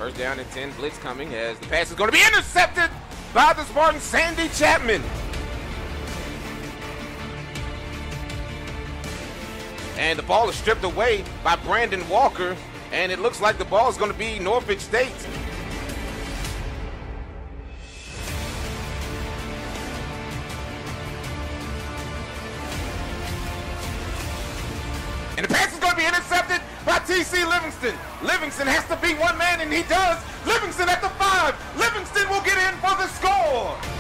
First down and 10, blitz coming as the pass is going to be intercepted by the Spartans, Sandy Chapman. And the ball is stripped away by Brandon Walker, and it looks like the ball is going to be Norfolk State. And the pass is going to be intercepted by T.C. Livingston. Livingston has to beat one man, and he does. Livingston at the 5. Livingston will get in for the score.